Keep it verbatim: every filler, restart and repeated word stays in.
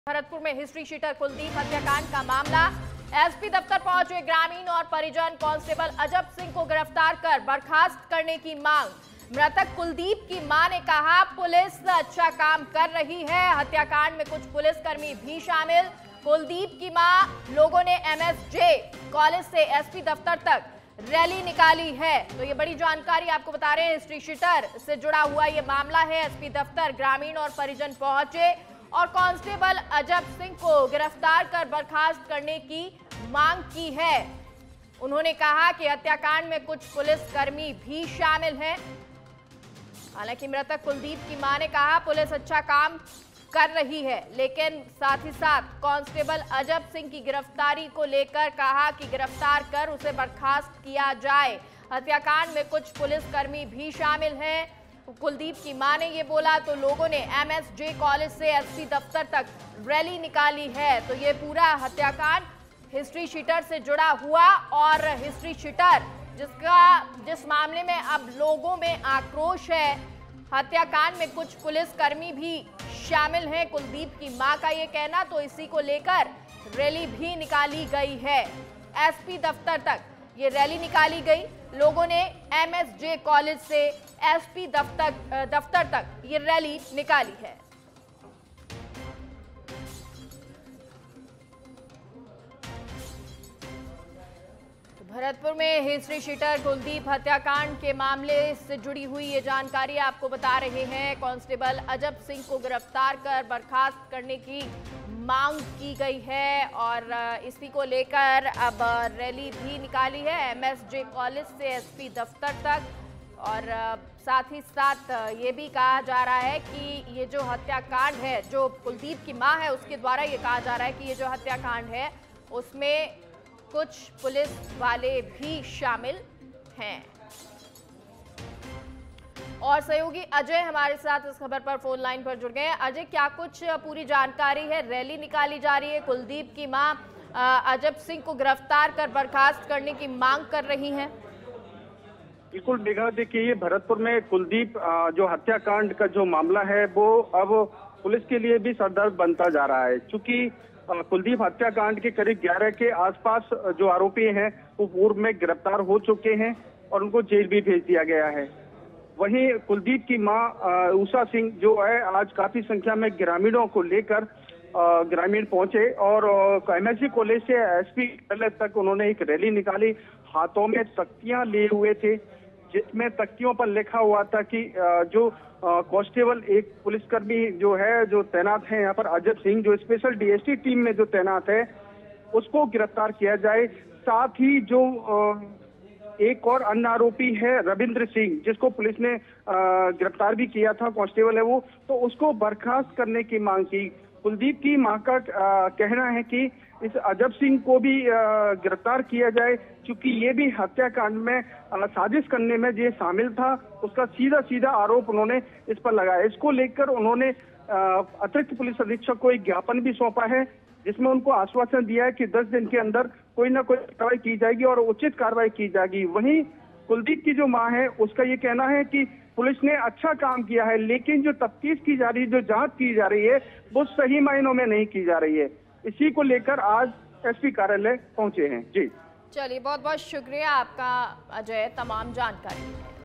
भरतपुर में history sheeter Kuldeep हत्याकांड का मामला। एसपी दफ्तर पहुंचे ग्रामीण और परिजन। कांस्टेबल अजब सिंह को गिरफ्तार कर बर्खास्त करने की मांग। मृतक कुलदीप की मां ने कहा, पुलिस अच्छा काम कर रही है। हत्याकांड में कुछ पुलिसकर्मी भी शामिल। कुलदीप की मां, लोगों ने एमएसजे कॉलेज से एसपी दफ्तर तक रैली निकाली है। तो ये बड़ी जानकारी आपको बता रहे हैं, हिस्ट्री शीटर से जुड़ा हुआ ये मामला है। एसपी दफ्तर ग्रामीण और परिजन पहुंचे और कांस्टेबल अजब सिंह को गिरफ्तार कर बर्खास्त करने की मांग की है। उन्होंने कहा कि हत्याकांड में कुछ पुलिसकर्मी भी शामिल हैं। हालांकि मृतक कुलदीप की मां ने कहा, पुलिस अच्छा काम कर रही है, लेकिन साथ ही साथ कांस्टेबल अजब सिंह की गिरफ्तारी को लेकर कहा कि गिरफ्तार कर उसे बर्खास्त किया जाए। हत्याकांड में कुछ पुलिसकर्मी भी शामिल हैं। कुलदीप की मां ने ये बोला तो लोगों ने एमएसजे कॉलेज से एसपी दफ्तर तक रैली निकाली है। तो ये पूरा हत्याकांड हिस्ट्री शीटर से जुड़ा हुआ और हिस्ट्री शीटर जिसका जिस मामले में अब लोगों में आक्रोश है। हत्याकांड में कुछ पुलिसकर्मी भी शामिल हैं, कुलदीप की मां का ये कहना। तो इसी को लेकर रैली भी निकाली गई है। एसपी दफ्तर तक ये रैली निकाली गई। लोगों ने एमएसजे कॉलेज से एसपी दफ्तर दफ्तर तक ये रैली निकाली है। तो भरतपुर में हिस्ट्री शीटर कुलदीप हत्याकांड के मामले से जुड़ी हुई ये जानकारी आपको बता रहे हैं। कांस्टेबल अजब सिंह को गिरफ्तार कर बर्खास्त करने की मांग की गई है और इसी को लेकर अब रैली भी निकाली है एमएसजे कॉलेज से एसपी दफ्तर तक। और साथ ही साथ ये भी कहा जा रहा है कि ये जो हत्याकांड है, जो कुलदीप की मां है उसके द्वारा ये कहा जा रहा है कि ये जो हत्याकांड है उसमें कुछ पुलिस वाले भी शामिल हैं। और सहयोगी अजय हमारे साथ इस खबर पर फोन लाइन पर जुड़ गए हैं। अजय, क्या कुछ पूरी जानकारी है? रैली निकाली जा रही है, कुलदीप की मां अजब सिंह को गिरफ्तार कर बर्खास्त करने की मांग कर रही हैं। बिल्कुल मेघा, देखिए ये भरतपुर में कुलदीप जो हत्याकांड का जो मामला है वो अब पुलिस के लिए भी सरदर्द बनता जा रहा है। चूंकि कुलदीप हत्याकांड के करीब ग्यारह के आसपास जो आरोपी हैं वो पूर्व में गिरफ्तार हो चुके हैं और उनको जेल भी भेज दिया गया है। वहीं कुलदीप की मां उषा सिंह जो है आज काफी संख्या में ग्रामीणों को लेकर ग्रामीण पहुंचे और एमएसजी कॉलेज से एसपी कॉलेज तक उन्होंने एक रैली निकाली। हाथों में तख्तियां लिए हुए थे जिसमें तख्तियों पर लिखा हुआ था कि जो कांस्टेबल एक पुलिसकर्मी जो है जो तैनात है यहाँ पर अजब सिंह, जो स्पेशल डीएसटी टीम में जो तैनात है उसको गिरफ्तार किया जाए। साथ ही जो एक और अन्य आरोपी है रविंद्र सिंह, जिसको पुलिस ने गिरफ्तार भी किया था, कांस्टेबल है वो, तो उसको बर्खास्त करने की मांग की। कुलदीप की मां का आ, कहना है कि इस अजब सिंह को भी गिरफ्तार किया जाए, क्योंकि ये भी हत्याकांड में आ, साजिश करने में ये शामिल था। उसका सीधा सीधा आरोप उन्होंने इस पर लगाया। इसको लेकर उन्होंने अतिरिक्त पुलिस अधीक्षक को एक ज्ञापन भी सौंपा है जिसमें उनको आश्वासन दिया है कि दस दिन के अंदर कोई ना कोई कार्रवाई की जाएगी और उचित कार्रवाई की जाएगी। वहीं कुलदीप की जो मां है उसका ये कहना है कि पुलिस ने अच्छा काम किया है, लेकिन जो तफ्तीश की जा रही है, जो जांच की जा रही है, वो सही मायनों में नहीं की जा रही है। इसी को लेकर आज एसपी कार्यालय पहुंचे हैं। जी चलिए, बहुत बहुत शुक्रिया आपका अजय तमाम जानकारी।